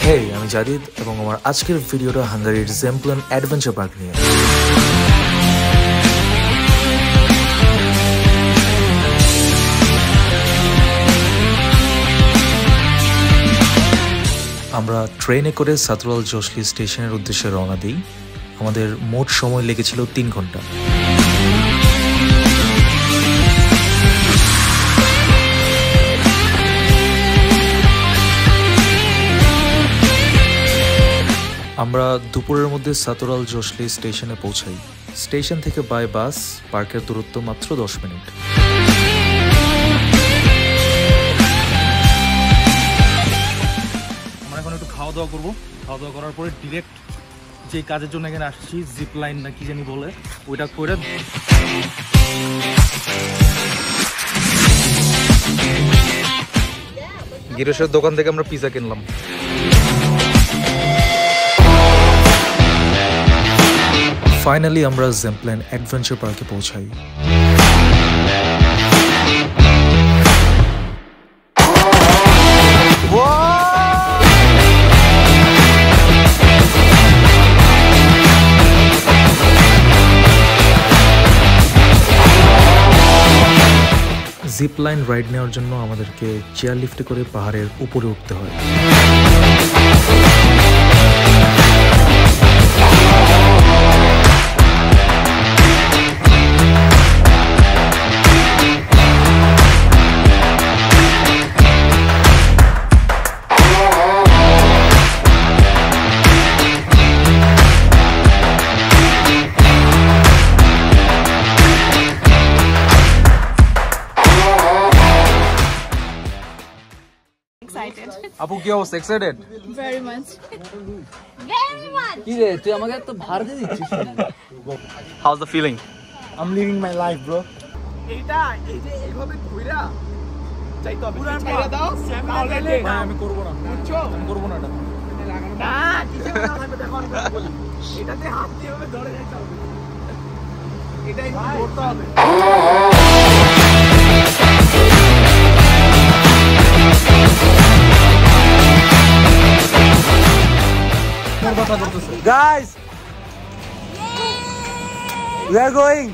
হেই, আমি জাদিদ এবং আমার আজকের ভিডিওটা হাঙ্গারির জেমপ্লেন অ্যাডভেঞ্চার পার্ক নিয়ে। আমরা ট্রেনে করে সাতরালজাউহ্যৈ স্টেশনের উদ্দেশ্যে রওনা দিই। আমাদের মোট সময় লেগেছিল 3 ঘন্টা। আমরা দুপুরের মধ্যে সাতরালজাউহ্যৈ স্টেশনে পৌঁছাই। স্টেশন থেকে বাই বাস পার্কের দূরত্ব মাত্র 10 মিনিট। আমরা এখন একটু খাওয়া দাওয়া করবো। খাওয়া দাওয়া করার পরে ডিরেক্ট যে কাজের জন্য এখানে আসছি, জিপলাইন না কি জানি বলে, ওইটা করে গিরোসের দোকান থেকে আমরা পিজা কিনলাম। ফাইনালি আমরা জেমপ্লেন অ্যাডভেঞ্চার পার্কে পৌঁছাই। জিপ লাইন রাইড নেওয়ার জন্য আমাদেরকে চেয়ার লিফটে করে পাহাড়ের উপরে উঠতে হয়। আপু কি অবস্থা? এক্সাইটেড? Very much. কি রে তুই আমাকে তো ভার দিয়ে দিচ্ছিস? How's the feeling? I'm living my life, bro. এইটা এই যে এইভাবে ঘুরা চাইতে হবে। ছাইরা দাও তাহলে আমি করব না। বুঝছো? আমি করব না এটা। না কিছু না আমি দেখো আমি বলি। এটাতে হাত দিয়ে ভাবে ধরে যাইতে হবে। এটা একটু ধরতে হবে। Guys, we are going.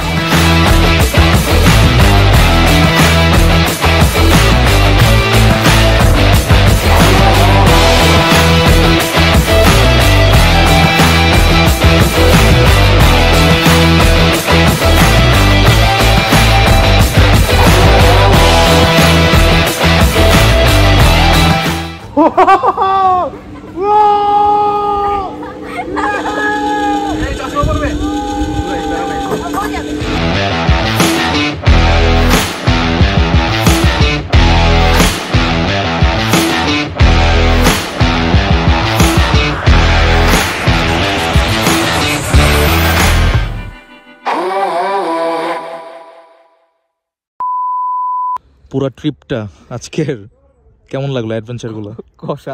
পুরো ট্রিপটা আজকের কেমন লাগলো? অ্যাডভেঞ্চার গুলো কষা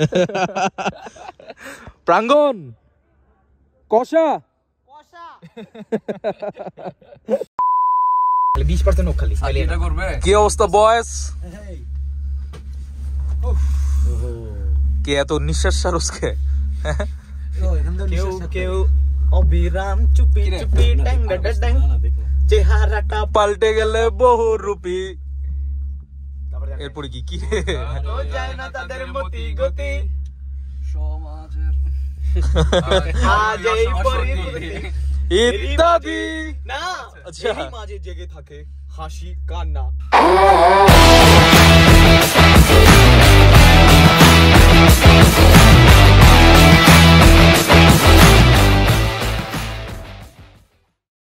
প্রাঙ্গণ কষা 20% খালি এটা করবে। কি অবস্থা বয়েস? কে এত নিঃশ্বাস সারসকে? কেউ কেউ অবিরাম চুপি চুপি টাইম ডাং চেহারাটা পাল্টে গেলে বহু রূপী। এরপরে কি কি যায় না তাদের মতি গতি সমাজের আজ এই পরিস্থিতি ইত্যাদি না আচ্ছা এই মাঝে জেগে থাকে হাসি কান্না।